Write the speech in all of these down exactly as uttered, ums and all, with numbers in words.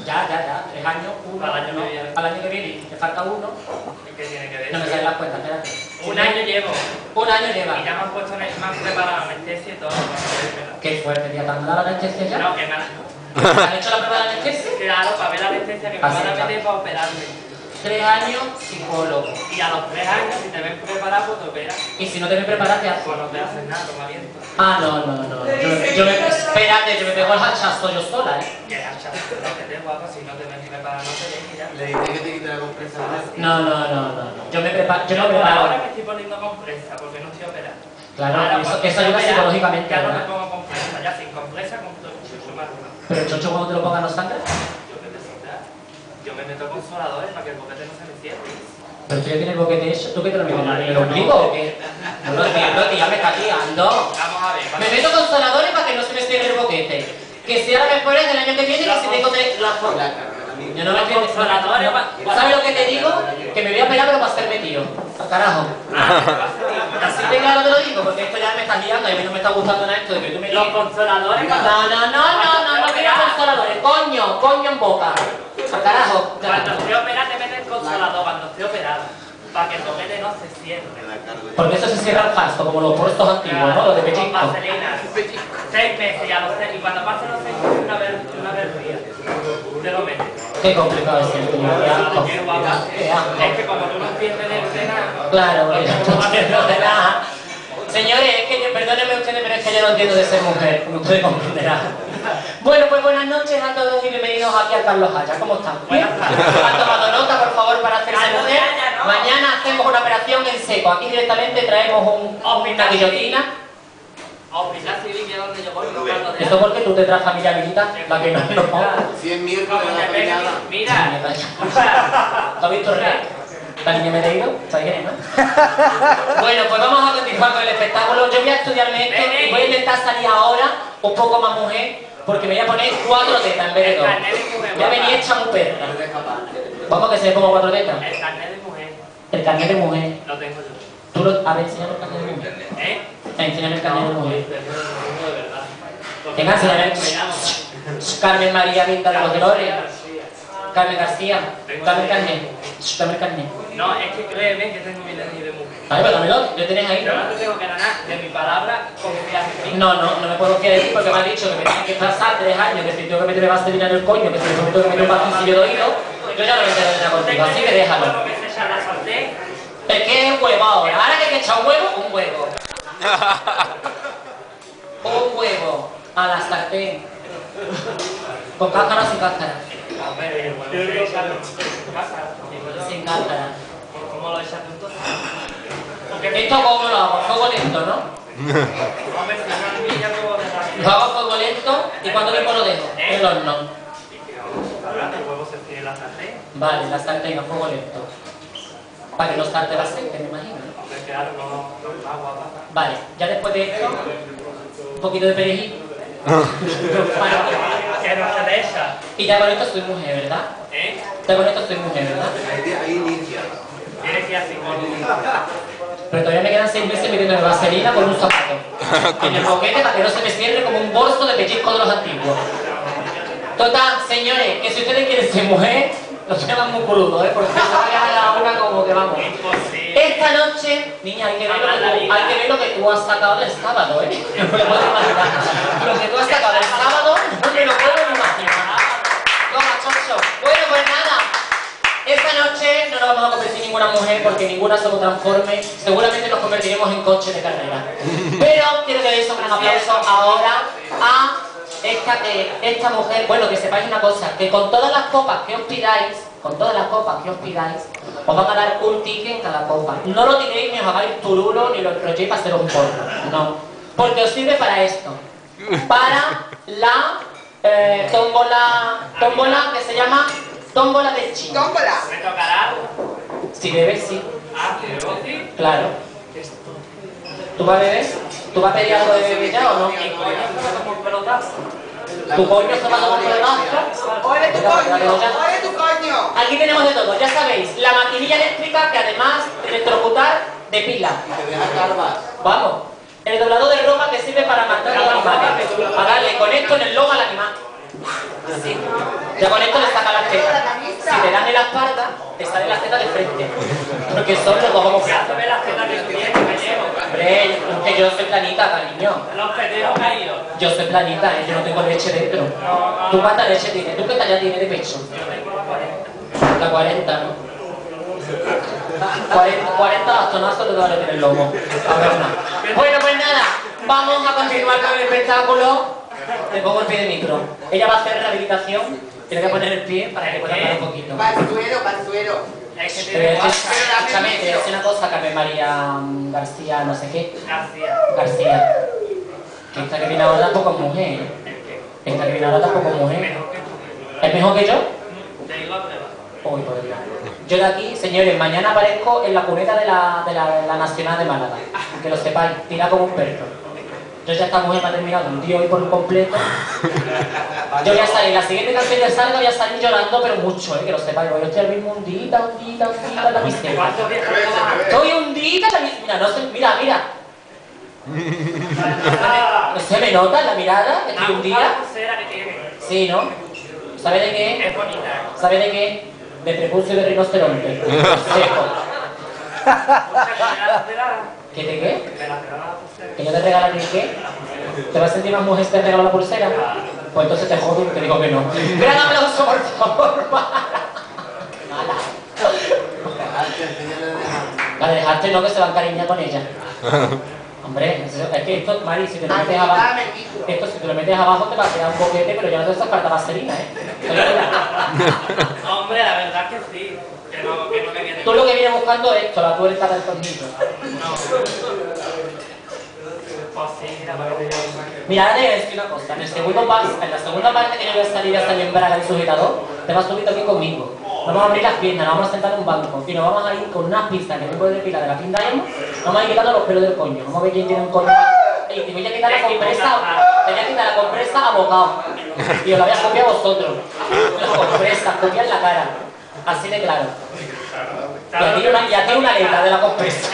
Ya, ya, ya. Tres años, uno. Al año no, que viene. al año que viene. Te falta uno. ¿Qué tiene que ver? No me salen las cuentas, espérate. Un año llevo. Un año lleva. Y ya me han puesto, me han preparado la anestesia y todo. Qué fuerte, tía. ¿Te han dado la anestesia ya? No, que me han... ¿Te han hecho la prueba de la anestesia? Claro, para ver la anestesia que me Así van a está. meter para operarme. Tres años, psicólogo. Y a los tres años, si te ves preparado, pues te operas. Y si no te ves preparado, ¿qué haces? Pues no te haces nada, toma viento. Ah, no, no, no. Yo, yo me, espérate, yo me pego el hachazo yo sola, ¿eh? Que hachazo, no te des guapa, si no te ves preparado, no te ves y ya. Le dice que te quite la compresa. No, no, no, no. no. Yo me preparo, yo Yo me por preparo. ahora me estoy poniendo compresa porque no estoy operado. Claro, Ahora, eso, cuando eso esté ayuda operado, psicológicamente, Ya no me ¿verdad? pongo compresa, ya sin compresa compro chucho más. Pero el chocho cuando te lo pongan no sangra. Yo qué necesito. Yo me meto consoladores para que el boquete no se me cierre. Pero tú ya tienes boquete eso, ¿tú qué te lo metes en el ombligo o qué? No lo entiendo, que ya me está liando. Vamos a ver. Me meto consoladores para que no se me cierre el boquete. Que sea la mejor del año que viene y que si tengo tres... Yo no me entiendo. Consoladores, ¿Sabes lo que te digo? Que me voy a pegar pero para hacerme tío. ¡Al carajo! Así de claro te lo digo, porque esto ya me está liando y a mí no me está gustando nada esto de que tú me Los digas. consoladores. No, no, no, no, no, no quiero consoladores. Coño, coño en boca. ¡Al carajo! Cuando esté operado te metes consolador, cuando esté operado. Para que el boquete no se cierre. Porque eso se cierra al pasto, como los puestos antiguos, ¿no? Los de Con pechito. vaselina. Seis meses y a los seis. Y cuando pasen los seis meses una vez, una vez al día. Te lo metes. Qué complicado es el tío. Qué asco. Qué guapa. Qué asco. Es que como tú no entiendes de nada. Claro, porque yo no entiendo de nada. Señores, es que yo, perdónenme ustedes, pero es que yo no entiendo de ser mujer, como ustedes comprenderán. Bueno, pues buenas noches a todos y bienvenidos aquí al Carlos Haya. ¿Cómo están? Buenas tardes. ¿Han tomado nota, por favor, para hacerse Carlos mujer? Haya, no. Mañana hacemos una operación en seco. Aquí directamente traemos un, una guillotina. Hospital civil que es donde yo voy buscando de Esto porque tú te traes familia amiguita, la que no no. cien miércoles Como de la te pegue, peinada. mira. ¿Lo has visto, Rey? La niña me ha ido, ¿sabes quién es, no? Bueno, pues vamos a continuar con el espectáculo. Yo voy a estudiarme esto y voy a intentar salir ahora un poco más mujer, porque me voy a poner cuatro tetas en vez de dos. Voy a venir hecha muy perra. Vamos a que se le pongo cuatro tetas. El carnet de mujer El carnet de mujer. lo tengo yo. Tú lo... A ver, enséñame el carnet de mujer. ¿Eh? Enséñame el carnet de mujer. Pero yo no lo tengo de verdad. Venga, enséñame. Me llamo. Carmen María Vinda de los Dolores. Carmen García. Dame el carnet. Dame el carnet. No, es que créeme que tengo mi D N I de mujer. Ay, pero dámelo, lo tienes ahí. Yo no te tengo que ganar de mi palabra confías en mí. No, no, no me puedo fiar de ti porque me has dicho que me tienes que pasar tres años, que si tengo que meterme vaselina en el coño, que si me tengo que meter un bastoncillo de oído, yo ya no me entero de nada contigo, así que déjalo. Bueno, que se echa la sartén. Es que es huevo ahora, ahora que hay que echar un huevo, un huevo. Un huevo a la sartén. Con cáscara o sin cáscara. Hombre, el huevo se echa en casa. Digo yo. Sin cáscara. ¿Cómo lo echas tú entonces? Esto como lo hago, a fuego lento, ¿no? Hombre, si no es niña, como de rápido. Lo hago a fuego lento y cuánto tiempo lo dejo en el horno. Ahora el huevo se tiene en la sartén. Vale, la sartén a fuego lento. Para que no salte el aceite, me imagino, ¿no? Hombre, claro, no, no está guapa. Vale, ya después de esto, un poquito de perejil. Que no se le echa. Y ya con esto soy mujer, ¿verdad? ¿Eh? Ya con esto soy mujer, ¿verdad? Ahí, ahí inicia. Tienes que ir así con... Pero todavía me quedan seis meses metiéndome vaselina con un zapato. En el boquete para que no se me cierre como un bolso de pellizco de los antiguos. Total, señores, que si ustedes quieren ser mujer, los llaman muy crudos, ¿eh? Porque se va a la una como que vamos. Imposible. Esta noche, niña, hay que ver lo que tú, hay que ver lo que tú has sacado del sábado, ¿eh? No me lo puedo imaginar. Lo que tú has sacado del sábado, no me lo puedo imaginar. Toma, chocho. Bueno, pues nada. Esta noche no nos vamos a convertir en ninguna mujer porque ninguna somos transforme. Seguramente nos convertiremos en coches de carrera. Pero quiero que deis un gran aplauso ahora a esta, eh, esta mujer. Bueno, que sepáis una cosa, que con todas las copas que os pidáis, con todas las copas que os pidáis, os van a dar un ticket en cada copa. No lo tiréis ni os hagáis turulo ni lo enrolléis para hacer un porno. No. Porque os sirve para esto. Para la eh, tómbola, tómbola que se llama tómbola de chino. Tómbola. ¿Me tocará? Si bebes, sí. Ah, ¿te debo sí? Claro. ¿Tú vas a beber? ¿Tú vas a pedir algo de beber ya o no? Mi coño se me como un pelotazo. ¿Tu coño se va a tomar por el vaso? ¡Ole tu coño! ¡Ole tu coño! Aquí tenemos de todo, ya sabéis, la maquinilla eléctrica que además de electrocutar, depila. Y te deja calvas. Vamos, el doblador de ropa que sirve para matar a los animales. Para darle con esto en el lomo al animal. Así. Ya con esto le saca las tetas. Si te dan en la espalda, te salen las tetas de frente. Porque son los dos como Ya se ve las tetas que tú tienes, que me llevo. Hombre, que yo soy planita, cariño. Los pendejos caídos. Yo soy planita, ¿eh? Yo no tengo leche dentro. ¿Tú cuánta leche tienes? ¿Tú qué talla tienes de pecho? Yo tengo la cuarenta. La cuarenta, ¿no? cuarenta, cuarenta bastonazos te van a tener el lomo. A ver, no. Bueno, pues nada, vamos a continuar con el espectáculo. Le pongo el pie de micro. Ella va a hacer rehabilitación. Tiene que poner el pie para que pueda hablar un poquito. Panzuero, panzuero. Es que Te tiene voy a cuatro. decir- Escúchame, te voy a decir una cosa, Carmen María mm, García, no sé qué. García. García. Que esta que viene ahora tampoco es mujer. ¿eh? Esta que viene ahora tampoco es mujer. Mejor que tú. ¿Es mejor que yo? Te digo a prueba. Uy, por Dios. Yo de aquí, señores, mañana aparezco en la cuneta de la, de la, de la Nacional de Málaga. Que lo sepáis, tira como un perro. Yo ya esta mujer me ha terminado un día hoy por completo. Yo voy a salir, la siguiente canción que salga voy a salir llorando, pero mucho, eh, que lo sepáis. Yo estoy al mismo hundita, hundita, hundita en la piscina. ¿Cuántos días te llevas? Estoy hundita en la piscina. Mira, no sé, mira, mira. Ah, ¿Se me nota en la mirada que estoy la hundida? pulsera que tiene. Sí, ¿no? ¿Sabe de qué? Es bonita, ¿eh? ¿Sabe de qué? De prepucio de rinoceronte. Seco. Muchas gracias, de la- ¿Qué te qué? de la- de la pulsera. ¿Que yo te regalo a ti qué? ¿Te vas a sentir más mujer si te regalo la pulsera? Pues entonces te jodo y te digo que no. ¡Gran aplauso, por favor! Mala. Antes enseñarle de dejar. La dejaste no, que se va a encariñar con ella. Hombre, eso- es que esto, Mari, si te lo metes abajo, Dame, hijo. esto si te lo metes abajo te va a quedar un boquete, pero yo no te hace falta vaselina, ¿eh? Te lo digo. Hombre, la verdad es que sí. Que no, que no me viene. Tú lo que vienes buscando es esto, la tuerca del tornillo. Pues sí, mira, para que te diga. Mira, ahora te voy a decir una cosa. En, el segundo pas- en la segunda parte que yo voy a salir, voy a salir en braga y sujetador, te vas a subir aquí conmigo. Nos vamos a abrir las piernas, nos vamos a sentar en un banco y nos vamos a ir con unas pistas que me puede depilar de la Pink Diamond. Nos vamos a ir quitando los pelos del coño. Vamos a ver quién tiene un coño. Y te voy a quitar la compresa, te voy a quitar la compresa a bocado. Y os la voy a copiar a vosotros. La compresa, copiar la cara. Así de claro. Y a ti una, y a ti una letra de la compresa.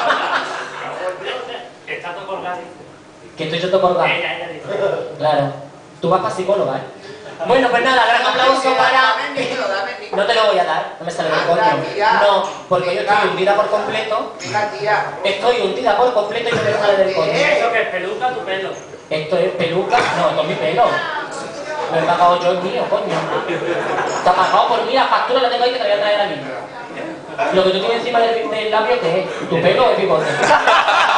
Está todo colgado. Que estoy yo todo colgado. Ella, ella dice. Claro. Tú vas para psicóloga, ¿eh? Bueno, pues nada, gran aplauso para... Dame el micro, dame el micro. No te lo voy a dar, no me sale del coño. No, porque yo estoy hundida por completo. Venga, tía. Estoy hundida por completo y no me sale del coño. Eso que es peluca, tu pelo. Esto es peluca, no, esto es mi pelo. Lo he pagado yo el mío, coño. Está pagado por mí, la factura la tengo ahí que te voy a traer a mí. Lo que tú tienes encima del, del labio, ¿qué es? Tu pelo o el bigote.